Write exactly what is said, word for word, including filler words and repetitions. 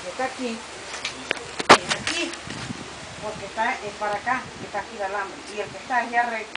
que está aquí, es aquí, porque está es para acá, que está aquí el alambre, y el que está allá recto.